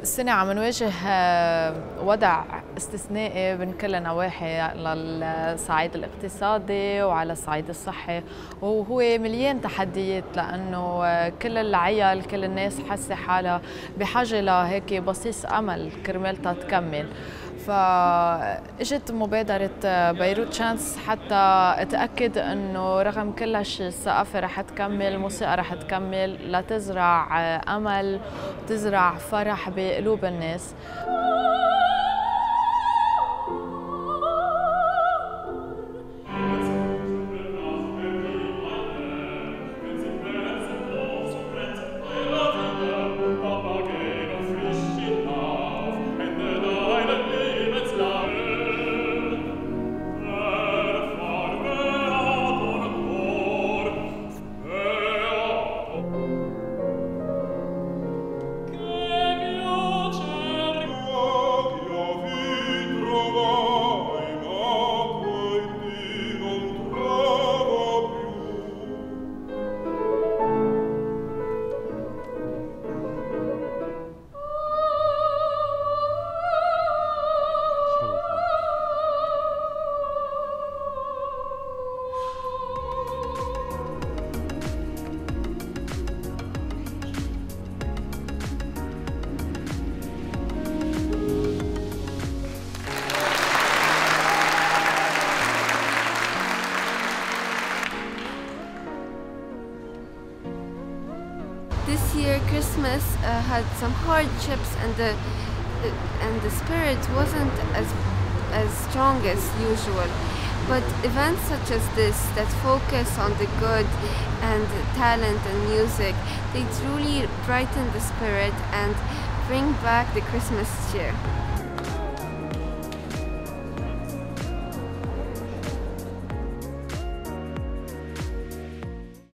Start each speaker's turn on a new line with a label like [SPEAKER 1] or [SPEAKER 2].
[SPEAKER 1] السنة عم نواجه وضع استثنائي من كل النواحي على الصعيد الاقتصادي وعلى الصعيد الصحي، وهو مليان تحديات لأنه كل العيال كل الناس حاسة حالها بحاجة لهيك بصيص أمل كرمالتها تكمل. فاجت مبادرة بيروت شانس حتى اتأكد انه رغم كل هالشيء الثقافة رح تكمل، الموسيقى رح تكمل لتزرع امل، تزرع فرح بقلوب الناس.
[SPEAKER 2] This year Christmas had some hardships and the spirit wasn't as strong as usual. But events such as this that focus on the good and talent and music, they truly brighten the spirit and bring back the Christmas cheer.